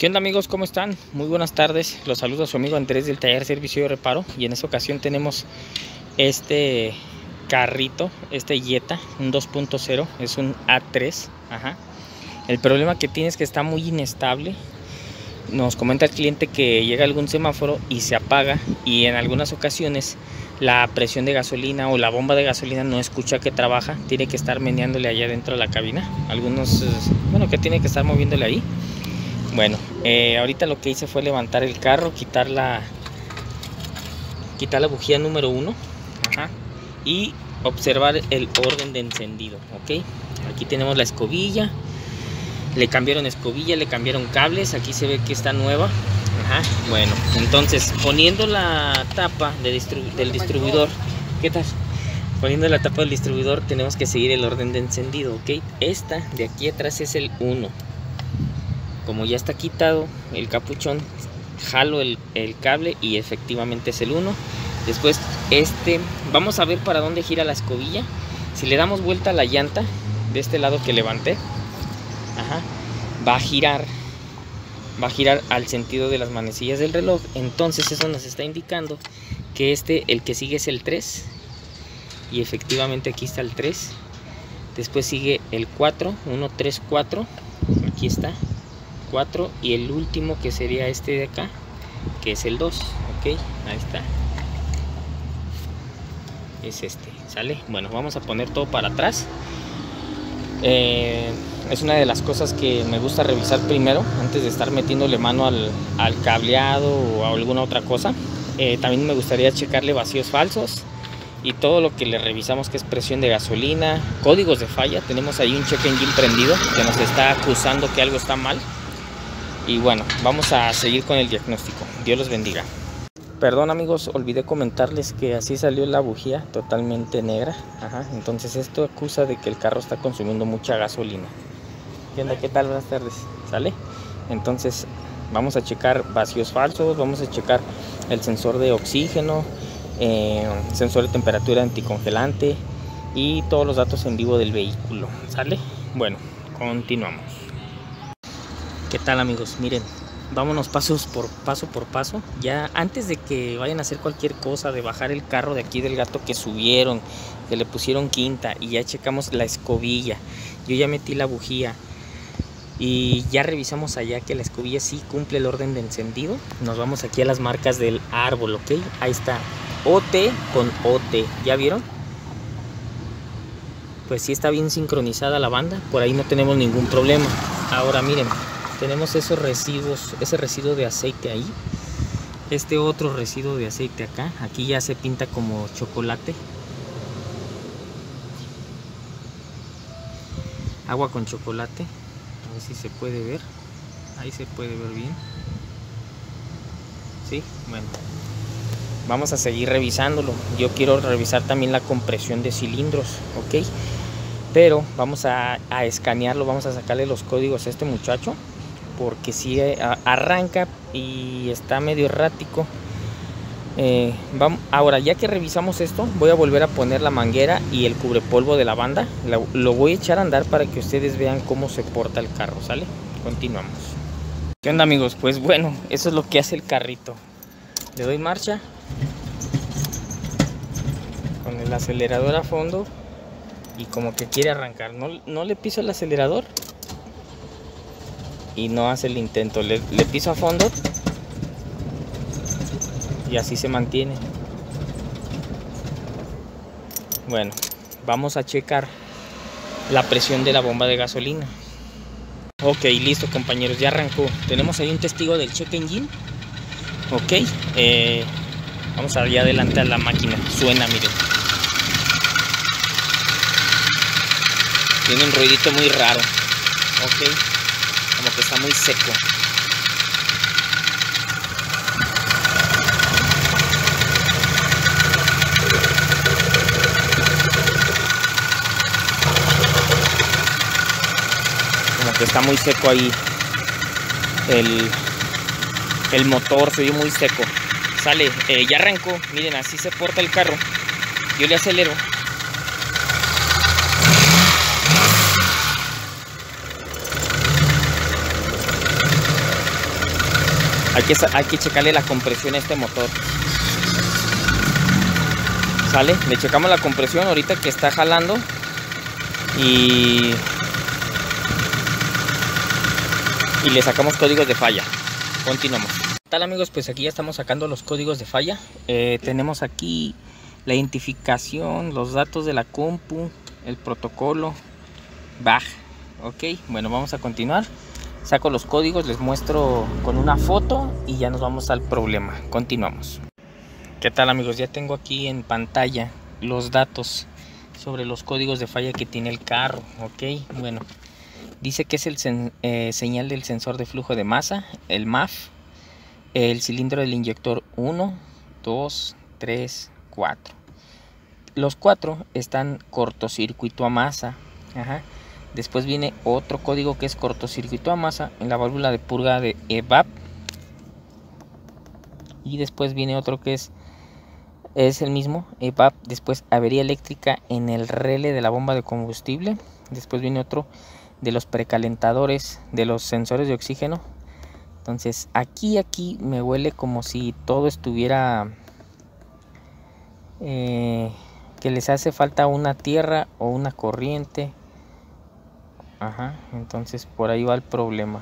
¿Qué onda amigos? ¿Cómo están? Muy buenas tardes. Los saluda su amigo Andrés del taller Servicio de Reparo. Y en esta ocasión tenemos este carrito, este Jetta, un 2.0, es un A3. El problema que tiene es que está muy inestable. Nos comenta el cliente que llega algún semáforo y se apaga, y en algunas ocasiones la presión de gasolina o la bomba de gasolina no escucha que trabaja, tiene que estar meneándole allá dentro de la cabina. Que tiene que estar moviéndole ahí. Bueno, ahorita lo que hice fue levantar el carro, quitar la bujía número 1 y observar el orden de encendido. Aquí tenemos la escobilla, le cambiaron escobilla, le cambiaron cables, aquí se ve que está nueva. Bueno, entonces poniendo la tapa del distribuidor, ¿qué tal? Poniendo la tapa del distribuidor tenemos que seguir el orden de encendido. Esta de aquí atrás es el 1. Como ya está quitado el capuchón, jalo el cable y efectivamente es el 1. Después vamos a ver para dónde gira la escobilla. Si le damos vuelta a la llanta de este lado que levanté, va a girar al sentido de las manecillas del reloj. Entonces eso nos está indicando que el que sigue es el 3, y efectivamente aquí está el 3. Después sigue el 4, 1, 3, 4, aquí está 4, y el último que sería este de acá, que es el 2. Ahí está, es este, ¿sale? Bueno, vamos a poner todo para atrás. Es una de las cosas que me gusta revisar primero antes de estar metiéndole mano al cableado o a alguna otra cosa. También me gustaría checarle vacíos falsos y todo lo que le revisamos, que es presión de gasolina, códigos de falla. Tenemos ahí un check engine prendido que nos está acusando que algo está mal. Y bueno, vamos a seguir con el diagnóstico. Dios los bendiga. Perdón amigos, olvidé comentarles que así salió la bujía, totalmente negra. Entonces esto acusa de que el carro está consumiendo mucha gasolina. ¿Qué onda? ¿Qué tal? Buenas tardes. ¿Sale? Entonces vamos a checar vacíos falsos, vamos a checar el sensor de oxígeno, sensor de temperatura anticongelante y todos los datos en vivo del vehículo. ¿Sale? Bueno, continuamos. ¿Qué tal amigos? Miren, vámonos paso por paso. Ya antes de que vayan a hacer cualquier cosa, de bajar el carro de aquí del gato que subieron, que le pusieron quinta, y ya checamos la escobilla, yo ya metí la bujía y ya revisamos allá que la escobilla sí cumple el orden de encendido. Nos vamos aquí a las marcas del árbol. Ahí está, OT con OT, ¿ya vieron? Pues sí está bien sincronizada la banda, por ahí no tenemos ningún problema. Ahora miren, tenemos esos residuos, ese residuo de aceite ahí, este otro residuo de aceite acá, aquí ya se pinta como chocolate, agua con chocolate, a ver si se puede ver, ahí se puede ver bien, ¿sí? Bueno, vamos a seguir revisándolo. Yo quiero revisar también la compresión de cilindros, pero vamos a escanearlo, vamos a sacarle los códigos a este muchacho, porque si arranca y está medio errático. Ahora, ya que revisamos esto, voy a volver a poner la manguera y el cubrepolvo de la banda. Lo voy a echar a andar para que ustedes vean cómo se porta el carro, ¿sale? Continuamos. ¿Qué onda amigos? Pues bueno, eso es lo que hace el carrito. Le doy marcha con el acelerador a fondo y como que quiere arrancar. No le piso el acelerador y no hace el intento. Le piso a fondo y así se mantiene. Bueno, vamos a checar la presión de la bomba de gasolina. Listo compañeros, ya arrancó. Tenemos ahí un testigo del check engine. Vamos allá adelante a la máquina. Suena, miren. Tiene un ruidito muy raro. Como que está muy seco. Como que está muy seco ahí. El motor se oye muy seco. Sale, ya arrancó. Miren, así se porta el carro. Yo le acelero. Hay que checarle la compresión a este motor. ¿Sale? Le checamos la compresión ahorita que está jalando. Y le sacamos códigos de falla. Continuamos. ¿Qué tal, amigos? Pues aquí ya estamos sacando los códigos de falla. Tenemos aquí la identificación, los datos de la compu, el protocolo, BAG. Ok, bueno, vamos a continuar. Saco los códigos, les muestro con una foto y ya nos vamos al problema. Continuamos. ¿Qué tal, amigos? Ya tengo aquí en pantalla los datos sobre los códigos de falla que tiene el carro. Ok, bueno, dice que es el señal del sensor de flujo de masa, el MAF, el cilindro del inyector 1, 2, 3, 4. Los 4 están cortocircuito a masa. Ajá. Después viene otro código que es cortocircuito a masa en la válvula de purga de EVAP. Y después viene otro que es el mismo, EVAP. Después avería eléctrica en el relé de la bomba de combustible. Después viene otro de los precalentadores de los sensores de oxígeno. Entonces aquí me huele como si todo estuviera... que les hace falta una tierra o una corriente. Ajá, entonces por ahí va el problema.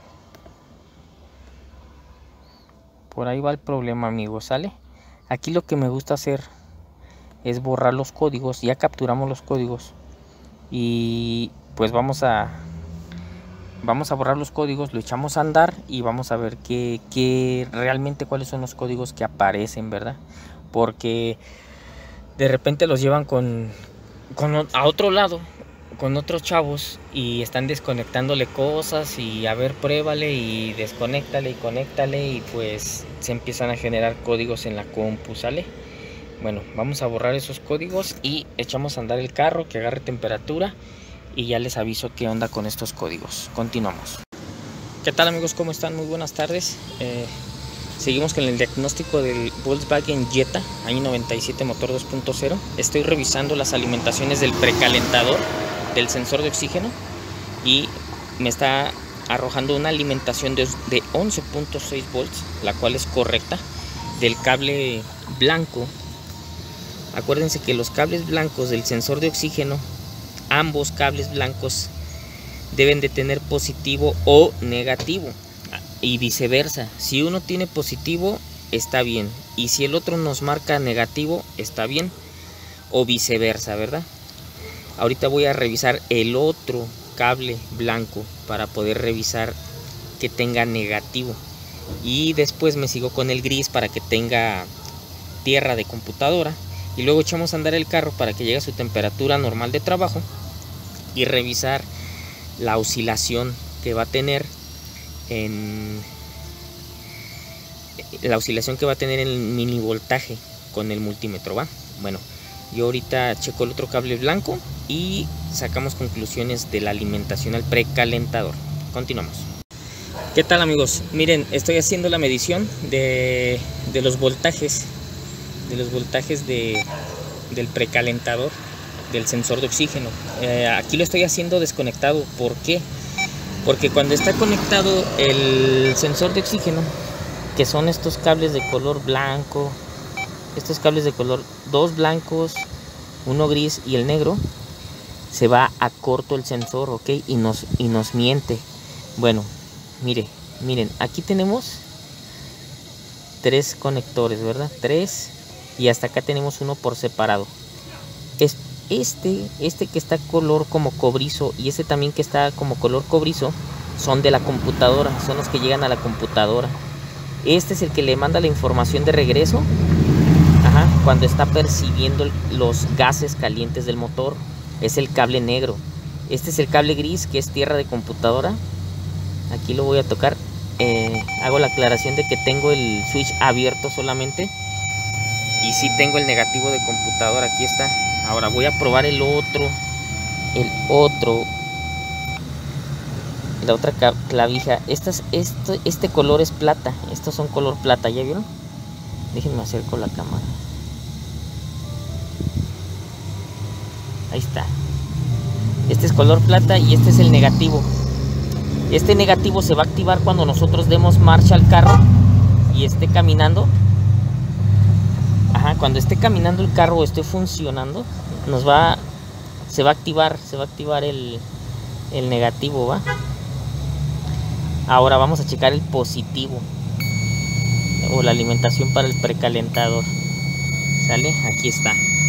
Por ahí va el problema, amigos, ¿sale? Aquí lo que me gusta hacer es borrar los códigos. Ya capturamos los códigos y pues vamos a borrar los códigos, lo echamos a andar y vamos a ver qué realmente cuáles son los códigos que aparecen, ¿verdad? Porque de repente los llevan a otro lado, con otros chavos, y están desconectándole cosas y a ver, pruébale y desconéctale y conéctale, y pues se empiezan a generar códigos en la compu, ¿sale? Bueno, vamos a borrar esos códigos y echamos a andar el carro, que agarre temperatura, y ya les aviso qué onda con estos códigos. Continuamos. ¿Qué tal, amigos? ¿Cómo están? Muy buenas tardes. Seguimos con el diagnóstico del Volkswagen Jetta, año 97, motor 2.0. Estoy revisando las alimentaciones del precalentador del sensor de oxígeno y me está arrojando una alimentación de 11.6 volts, la cual es correcta, del cable blanco. Acuérdense que los cables blancos del sensor de oxígeno, ambos cables blancos deben de tener positivo o negativo, y viceversa. Si uno tiene positivo, está bien, y si el otro nos marca negativo, está bien, o viceversa, ¿verdad? Ahorita voy a revisar el otro cable blanco para poder revisar que tenga negativo, y después me sigo con el gris para que tenga tierra de computadora, y luego echamos a andar el carro para que llegue a su temperatura normal de trabajo y revisar la oscilación que va a tener en el mini voltaje con el multímetro, ¿va? Bueno, yo ahorita checo el otro cable blanco y sacamos conclusiones de la alimentación al precalentador. Continuamos. ¿Qué tal, amigos? Miren, estoy haciendo la medición de los voltajes del precalentador del sensor de oxígeno. Aquí lo estoy haciendo desconectado. ¿Por qué? Porque cuando está conectado el sensor de oxígeno, que son estos cables de color blanco, estos cables de color, dos blancos, uno gris y el negro, se va a corto el sensor, ¿ok? Y nos miente. Bueno, miren, aquí tenemos 3 conectores, ¿verdad? 3, y hasta acá tenemos uno por separado. Este que está color como cobrizo y este también que está como color cobrizo son de la computadora, son los que llegan a la computadora. Este es el que le manda la información de regreso, ajá, cuando está percibiendo los gases calientes del motor. Es el cable negro. Este es el cable gris, que es tierra de computadora. Aquí lo voy a tocar. Hago la aclaración de que tengo el switch abierto solamente, y sí tengo el negativo de computadora. Aquí está. Ahora voy a probar la otra clavija. Este color es plata. Estos son color plata, ¿ya vieron? Déjenme acerco la cámara. Ahí está. Este es color plata y este es el negativo. Este negativo se va a activar cuando nosotros demos marcha al carro y esté caminando, cuando esté caminando el carro o esté funcionando, se va a activar el negativo, ¿va? Ahora vamos a checar el positivo o la alimentación para el precalentador. ¿Sale? Aquí está.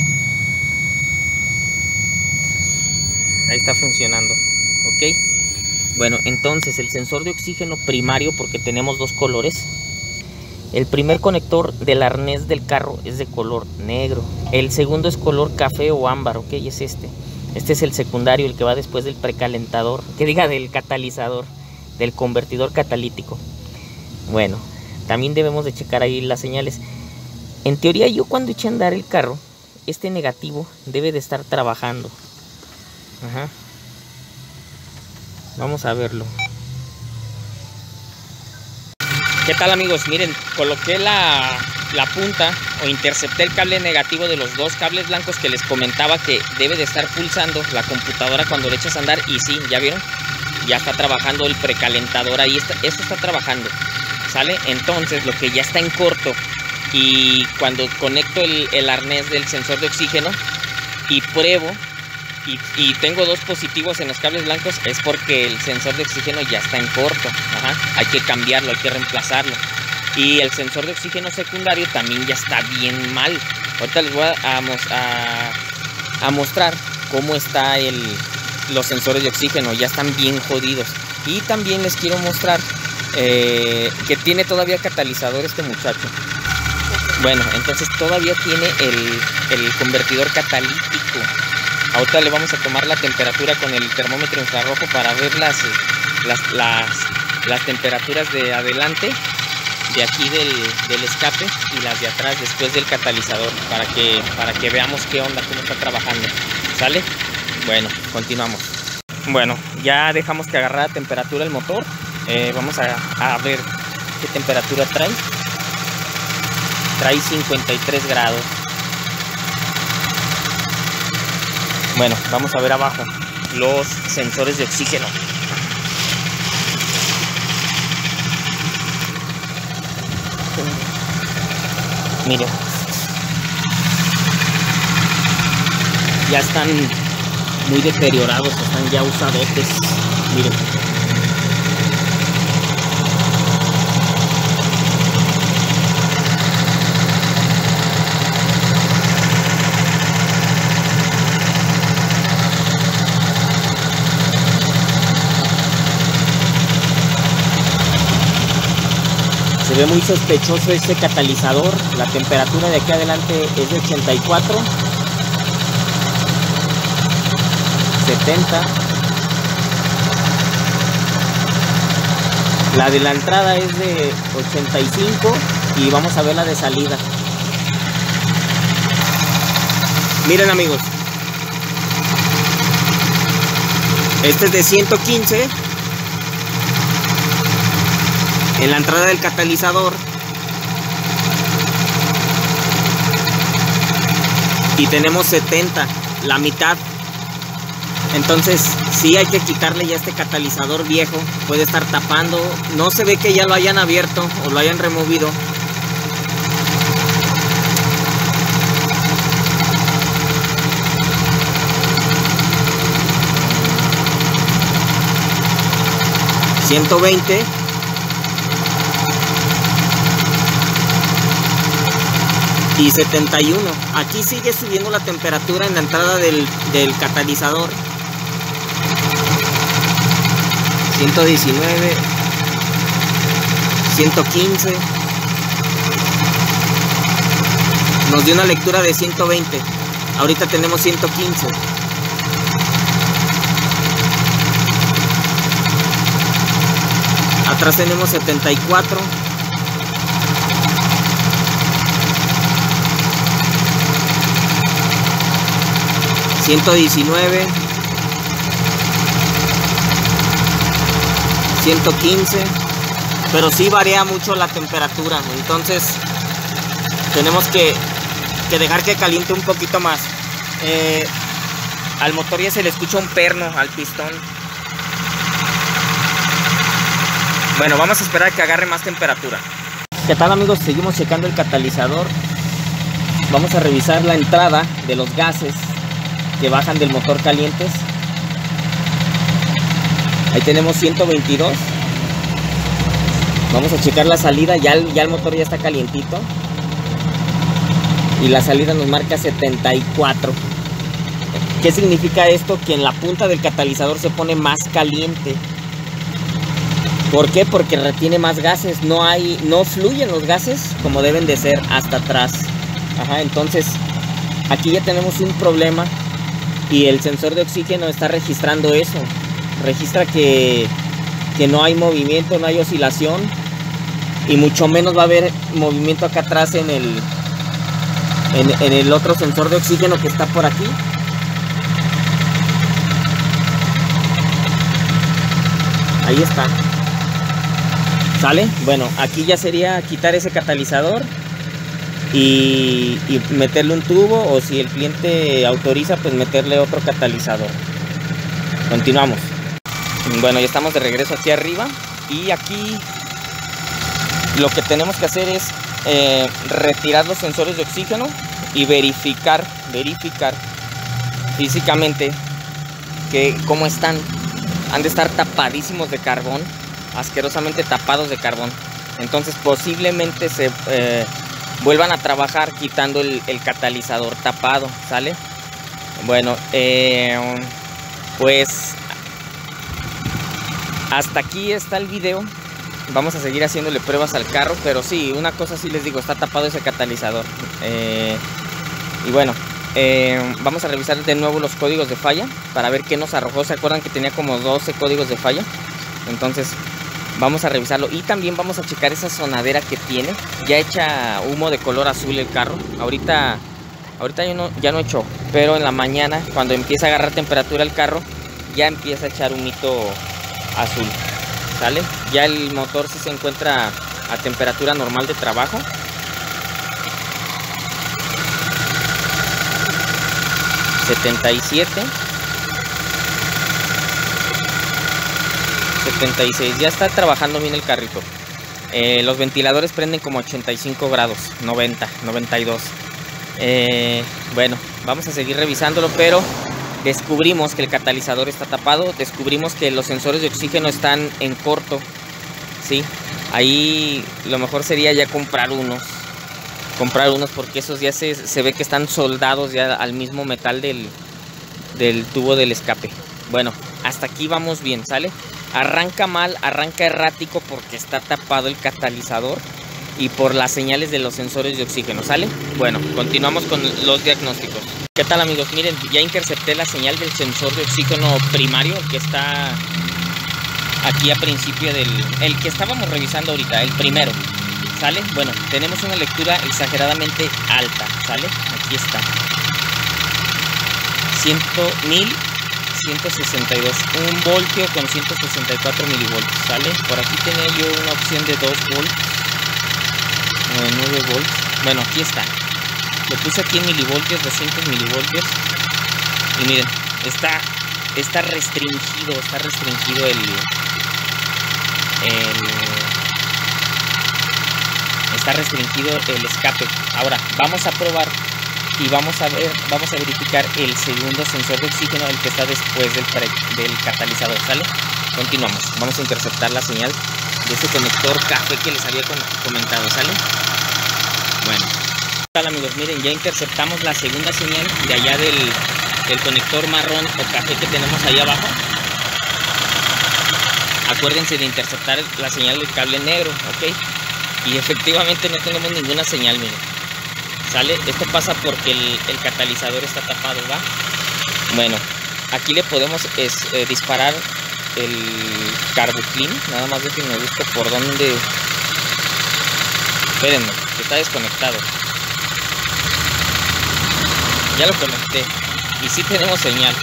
Ahí está funcionando. ¿Ok? Bueno, entonces el sensor de oxígeno primario, porque tenemos dos colores. El primer conector del arnés del carro es de color negro. El segundo es color café o ámbar, ¿ok? Es este. Este es el secundario, el que va después del precalentador. Que diga del catalizador, del convertidor catalítico. Bueno, también debemos de checar ahí las señales. En teoría, yo cuando eché a andar el carro, este negativo debe de estar trabajando. Vamos a verlo. ¿Qué tal, amigos? Miren, coloqué la punta o intercepté el cable negativo de los dos cables blancos que les comentaba que debe de estar pulsando la computadora cuando le echas a andar. Y sí, ¿ya vieron? Ya está trabajando el precalentador ahí. Esto está trabajando. ¿Sale? Entonces, lo que ya está en corto, y cuando conecto el arnés del sensor de oxígeno y pruebo, y tengo dos positivos en los cables blancos, es porque el sensor de oxígeno ya está en corto. Hay que cambiarlo, hay que reemplazarlo. Y el sensor de oxígeno secundario también ya está bien mal. Ahorita les voy a mostrar cómo está los sensores de oxígeno. Ya están bien jodidos. Y también les quiero mostrar que tiene todavía catalizador este muchacho. Bueno, entonces todavía tiene el convertidor catalítico. Ahorita le vamos a tomar la temperatura con el termómetro infrarrojo para ver las temperaturas de adelante, de aquí del escape, y las de atrás después del catalizador, para que veamos qué onda, cómo está trabajando. ¿Sale? Bueno, continuamos. Bueno, ya dejamos que agarrara temperatura el motor. Vamos a ver qué temperatura trae. Trae 53 grados. Bueno, vamos a ver abajo los sensores de oxígeno. Miren, ya están muy deteriorados, están ya usadotes. Miren. Se ve muy sospechoso este catalizador. La temperatura de aquí adelante es de 84, 70. La de la entrada es de 85 y vamos a ver la de salida. Miren, amigos, este es de 115 en la entrada del catalizador, y tenemos 70, la mitad. Entonces sí hay que quitarle ya este catalizador viejo. Puede estar tapando, no se ve que ya lo hayan abierto o lo hayan removido. ...120... y 71. Aquí sigue subiendo la temperatura en la entrada del catalizador. 119, 115. Nos dio una lectura de 120. Ahorita tenemos 115. Atrás tenemos 74. ...119... 115... pero sí varía mucho la temperatura. Entonces tenemos que dejar que caliente un poquito más. Al motor ya se le escucha un perno al pistón. Bueno, vamos a esperar a que agarre más temperatura. ¿Qué tal, amigos? Seguimos checando el catalizador. Vamos a revisar la entrada de los gases que bajan del motor calientes. Ahí tenemos 122. Vamos a checar la salida. Ya el motor ya está calientito. Y la salida nos marca 74. ¿Qué significa esto? Que en la punta del catalizador se pone más caliente. ¿Por qué? Porque retiene más gases. No fluyen los gases como deben de ser hasta atrás. Ajá, entonces aquí ya tenemos un problema. Y el sensor de oxígeno está registrando eso. Registra que no hay movimiento, no hay oscilación. Y mucho menos va a haber movimiento acá atrás en el otro sensor de oxígeno que está por aquí. Ahí está. ¿Sale? Bueno, aquí ya sería quitar ese catalizador y meterle un tubo, o si el cliente autoriza, pues meterle otro catalizador. Continuamos. Bueno, ya estamos de regreso aquí arriba, y aquí lo que tenemos que hacer es retirar los sensores de oxígeno y verificar físicamente que cómo están. Han de estar tapadísimos de carbón, asquerosamente tapados de carbón. Entonces posiblemente se vuelvan a trabajar quitando el catalizador tapado, ¿sale? Bueno, pues hasta aquí está el video. Vamos a seguir haciéndole pruebas al carro, pero sí, una cosa sí les digo, está tapado ese catalizador. Y bueno, vamos a revisar de nuevo los códigos de falla para ver qué nos arrojó. ¿Se acuerdan que tenía como 12 códigos de falla? Entonces vamos a revisarlo, y también vamos a checar esa sonadera que tiene. Ya echa humo de color azul el carro. Ahorita ya no echó, pero en la mañana, cuando empieza a agarrar temperatura el carro, ya empieza a echar humito azul. ¿Sale? Ya el motor sí se encuentra a temperatura normal de trabajo. ...77... 76... ya está trabajando bien el carrito. Los ventiladores prenden como 85 grados, 90, 92. Bueno, vamos a seguir revisándolo, pero descubrimos que el catalizador está tapado. Descubrimos que los sensores de oxígeno están en corto, ¿sí? Ahí lo mejor sería ya comprar unos, porque esos ya se ve que están soldados ya al mismo metal del tubo del escape. Bueno, hasta aquí vamos bien, ¿sale? Arranca mal, arranca errático porque está tapado el catalizador y por las señales de los sensores de oxígeno, ¿sale? Bueno, continuamos con los diagnósticos. ¿Qué tal, amigos? Miren, ya intercepté la señal del sensor de oxígeno primario, el que está aquí a principio el que estábamos revisando ahorita, el primero, ¿sale? Bueno, tenemos una lectura exageradamente alta, ¿sale? Aquí está. 1162, 1 voltio con 164 milivoltios, ¿sale? Por aquí tenía yo una opción de 2 volts, 9 volts. Bueno, aquí está. Lo puse aquí en milivoltios, 200 milivoltios. Y miren, está restringido, está restringido el escape. Ahora vamos a probar y vamos a verificar el segundo sensor de oxígeno, el que está después del catalizador, ¿sale? Continuamos. Vamos a interceptar la señal de este conector café que les había comentado, ¿sale? Bueno, ¿qué tal, amigos? Miren, ya interceptamos la segunda señal de allá del conector marrón o café que tenemos ahí abajo. Acuérdense de interceptar la señal del cable negro, ¿ok? Y efectivamente no tenemos ninguna señal, miren, ¿sale? Esto pasa porque el catalizador está tapado, ¿va? Bueno, aquí le podemos disparar el CarboClean. Nada más déjenme busco por dónde. Espérenme, que está desconectado. Ya lo conecté y sí tenemos señal.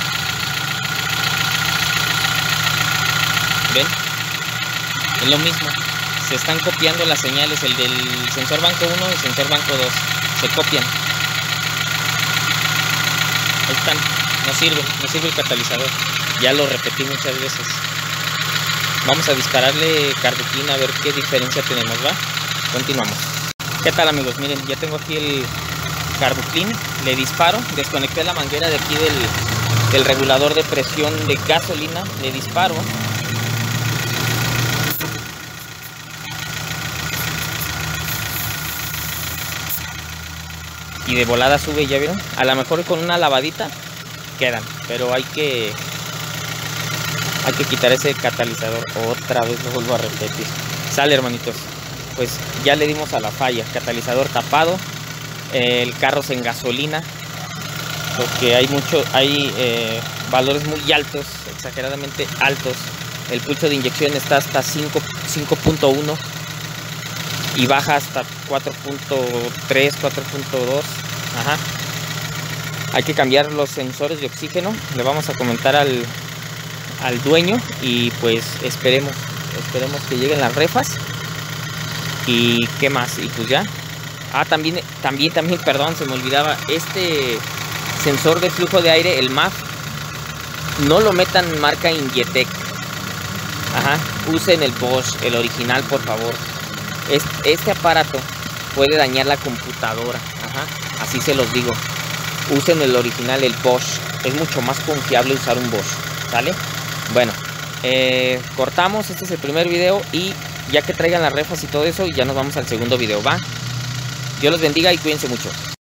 ¿Ven? Es lo mismo. Se están copiando las señales, el del sensor banco 1 y el sensor banco 2. Se copian. Ahí están. No sirve el catalizador. Ya lo repetí muchas veces. Vamos a dispararle CarboClean a ver qué diferencia tenemos, ¿va? continuamos. ¿Qué tal, amigos? Miren, ya tengo aquí el Carbuclean, le disparo, desconecté la manguera de aquí del regulador de presión de gasolina, le disparo. Y de volada sube, ¿ya vieron? A lo mejor con una lavadita quedan, pero hay que quitar ese catalizador. Otra vez lo vuelvo a repetir. Sale, hermanitos. Pues ya le dimos a la falla. Catalizador tapado. El carro en gasolina. Porque hay valores muy altos, exageradamente altos. El pulso de inyección está hasta 5.1 y baja hasta 4.3, 4.2. Ajá. Hay que cambiar los sensores de oxígeno. Le vamos a comentar al dueño y pues esperemos que lleguen las refas. Y qué más, y pues ya. También, perdón, se me olvidaba, este sensor de flujo de aire, el MAF, no lo metan marca Ingetec. Ajá, usen el Bosch, el original, por favor. Este aparato puede dañar la computadora. Ajá, así se los digo. Usen el original, el Bosch. Es mucho más confiable usar un Bosch, ¿sale? Bueno, cortamos. Este es el primer video y ya que traigan las refas y todo eso, ya nos vamos al segundo video, ¿va? Dios los bendiga y cuídense mucho.